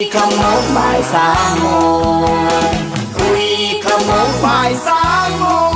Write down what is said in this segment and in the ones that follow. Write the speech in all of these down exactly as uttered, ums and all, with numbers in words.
ขโมงบ่ายสามโมงคุยขโมงบ่ายสามโมง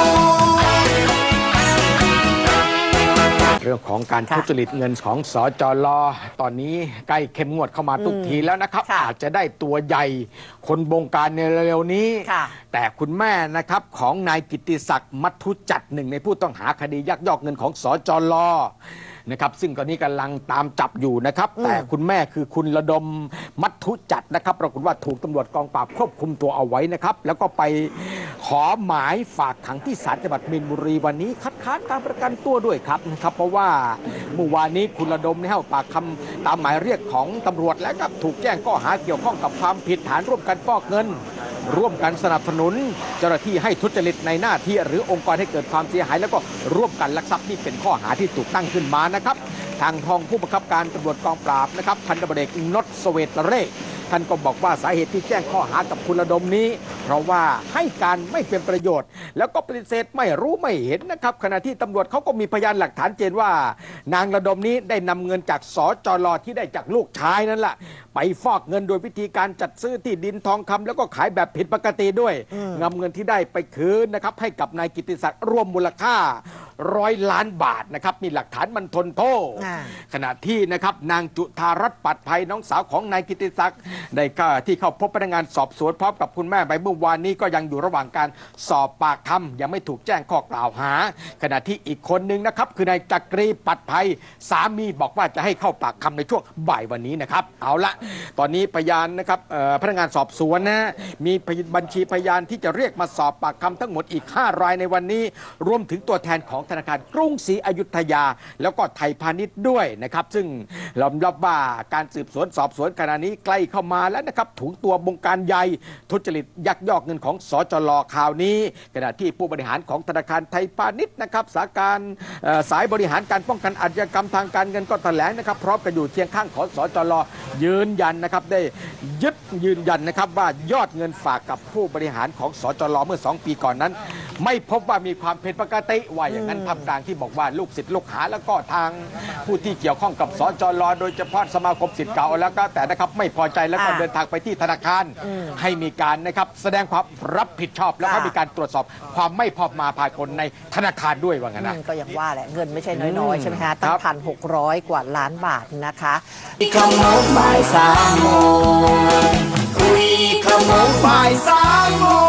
เรื่องของการทุจริตเงินของสจล.ตอนนี้ใกล้เข้มงวดเข้ามาทุกทีแล้วนะครับอาจจะได้ตัวใหญ่คนบงการในเร็วๆนี้แต่คุณแม่นะครับของนายกิตติศักดิ์มัทุจัดหนึ่งในผู้ต้องหาคดียักยอกเงินของสจล.นะครับซึ่งตอนนี้กำลังตามจับอยู่นะครับแต่คุณแม่คือคุณระดมมัทุจัดนะครับปรากฏว่าถูกตำรวจกองปราบควบคุมตัวเอาไว้นะครับแล้วก็ไปขอหมายฝากขังที่ศาลจังหวัดมีนบุรีวันนี้คัดค้านการประกันตัวด้วยครับนะครับเพราะว่าเมื่อวานนี้คุณระดมให้ปากคำตามหมายเรียกของตำรวจแล้วครับถูกแจ้งข้อหาเกี่ยวข้องกับความผิดฐานร่วมกันฟอกเงินร่วมกันสนับสนุนเจ้าหน้าที่ให้ทุจริตในหน้าที่หรือองค์กรให้เกิดความเสียหายแล้วก็ร่วมกันลักทรัพย์นี่เป็นข้อหาที่ถูกตั้งขึ้นมานะครับทางทองผู้บังคับการตำรวจกองปราบนะครับพันตำรวจเอกนศเวตเรศท่านก็บอกว่าสาเหตุที่แจ้งข้อหากับคุณระดมนี้เพราะว่าให้การไม่เป็นประโยชน์แล้วก็ปฏิเสธไม่รู้ไม่เห็นนะครับขณะที่ตำรวจเขาก็มีพยานหลักฐานเจนว่านางระดมนี้ได้นำเงินจากสจล.ที่ได้จากลูกชายนั่นแหละไปฟอกเงินโดยวิธีการจัดซื้อที่ดินทองคำแล้วก็ขายแบบผิดปกติด้วยนำเงินที่ได้ไปคืนนะครับให้กับนายกิตติศักดิ์รวมมูลค่าร้อยล้านบาทนะครับมีหลักฐานมันทนโทษขณะที่นะครับนางจุธารัตน์ปัดภัยน้องสาวของนายกิตติศักดิ์ได้ก็ที่เข้าพบพนักงานสอบสวนพร้อมกับคุณแม่ใบเมื่อวานนี้ก็ยังอยู่ระหว่างการสอบปากคำยังไม่ถูกแจ้งข้อกล่าวหาขณะที่อีกคนนึงนะครับคือนายจักรีปัดภัยสามีบอกว่าจะให้เข้าปากคำในช่วงบ่ายวันนี้นะครับเอาละตอนนี้พยานนะครับพนักงานสอบสวนนะมีบัญชีพยานที่จะเรียกมาสอบปากคำทั้งหมดอีกห้ารายในวันนี้รวมถึงตัวแทนของธนาคารกรุงศรีอยุธยาแล้วก็ไทยพาณิชย์ด้วยนะครับซึ่งยอมรับว่าการสืบสวนสอบสวนขณะนี้ใกล้เข้ามาแล้วนะครับถูกตัวบงการใหญ่ทุจริตยักยอกเงินของสจล.ข่าวนี้ขณะที่ผู้บริหารของธนาคารไทยพาณิชย์นะครับสาการสายบริหารการป้องกันอาชญากรรมทางการเงินก็แถลงนะครับพร้อมกันอยู่เคียงข้างของสจล.ยืนยันนะครับได้ยึดยืนยันนะครับว่ายอดเงินฝากกับผู้บริหารของสจล.เมื่อสองปีก่อนนั้นไม่พบว่ามีความผิดปกติว่าอย่างนั้นทำกลางที่บอกว่าลูกศิษย์ลูกหาแล้วก็ทางผู้ที่เกี่ยวข้องกับสจล.โดยเฉพาะสมาคมศิษย์เก่าแล้วก็แต่นะครับไม่พอใจแล้วก็เดินทางไปที่ธนาคารให้มีการนะครับแสดงความรับผิดชอบแล้วก็มีการตรวจสอบความไม่พอมาพากลในธนาคารด้วยว่างั้นนะก็อย่างว่าแหละเงินไม่ใช่น้อยๆใช่ไหมฮะตั้งพันหกร้อยกว่าล้านบาทนะคะขโมงบ่ายสามโมงคุยขโมงบ่ายสามโมง